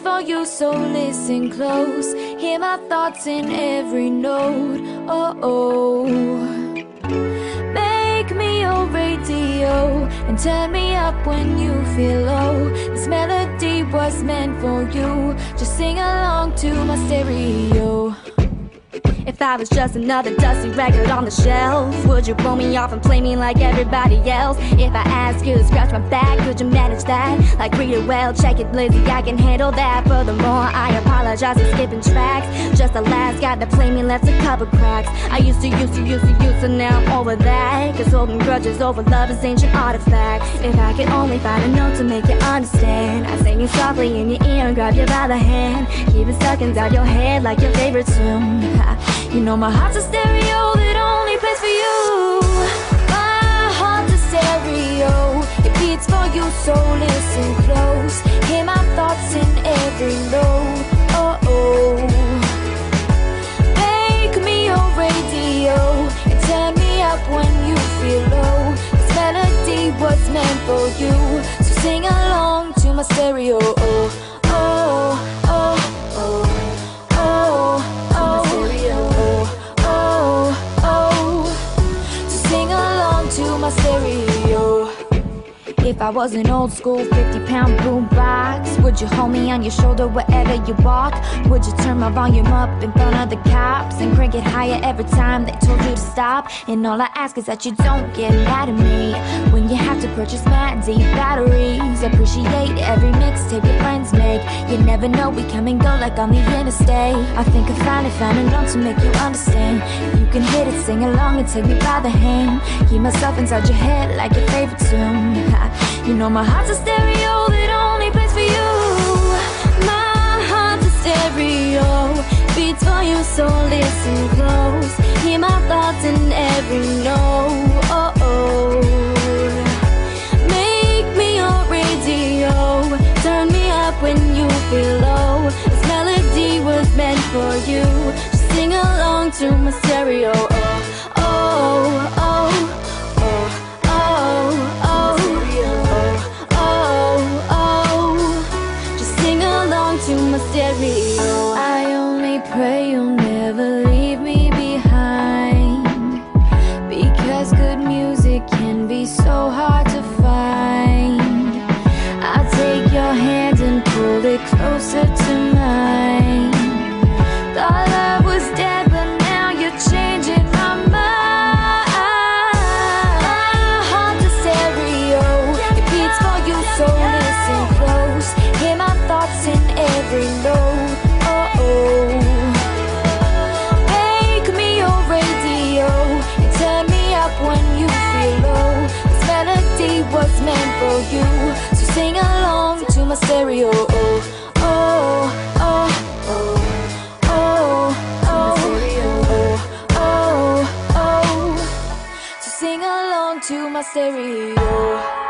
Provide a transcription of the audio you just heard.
for you, so listen close. Hear my thoughts in every note. Oh, oh. Make me your radio and turn me up when you feel low. This melody was meant for you. Just sing along to my stereo. If I was just another dusty record on the shelf, would you pull me off and play me like everybody else? If I ask you to scratch my back, could you manage that? Like read it well, check it, Lizzie, I can handle that. Furthermore, I apologize for skipping tracks. Just the last guy that played me left a couple cracks. I used to, and now I'm over that. Cause holding grudges over love is ancient artifacts. If I could only find a note to make you understand, I'd sing it softly in your ear and grab you by the hand. Keep it stuck inside your head like your favorite tune. You know my heart's a stereo that only plays for you. My heart's a stereo, it beats for you, so listen close. Hear my thoughts in every note. Oh, oh. Make me your radio and turn me up when you feel low. This melody was meant for you, so sing along to my stereo. Oh, oh, oh, oh. My stereo. If I was an old school 50-pound boombox, would you hold me on your shoulder wherever you walk? Would you turn my volume up in front of the cops and crank it higher every time they told you to stop? And all I ask is that you don't get mad at me when you have to purchase Mad D batteries. Appreciate every mixtape your friends make. You never know, we come and go like on the interstate. I think I finally found a note to make you understand. If you can hit it, sing along and take me by the hand. Keep myself inside your head like your favorite tune. You know my heart's a stereo that only plays for you. My heart's a stereo, beats for you, so listen close. Hear my thoughts in every note. Oh, oh. Make me your radio, turn me up when you feel low. This melody was meant for you. Just sing along to my stereo. Oh, oh, oh. To my stereo. I only pray you'll never leave me behind, because good music can be so hard to find. I'll take your hand and pull it closer to mine. Thought love was dead, but now you're changing my mind. My heart's a stereo, it beats for you, so listen close. Hear my thoughts in every note. Oh, oh. Make me your radio and turn me up when you feel low. This melody was meant for you, so sing along to my stereo. Oh, oh, oh, oh, oh, oh, oh, oh. So sing along to my stereo.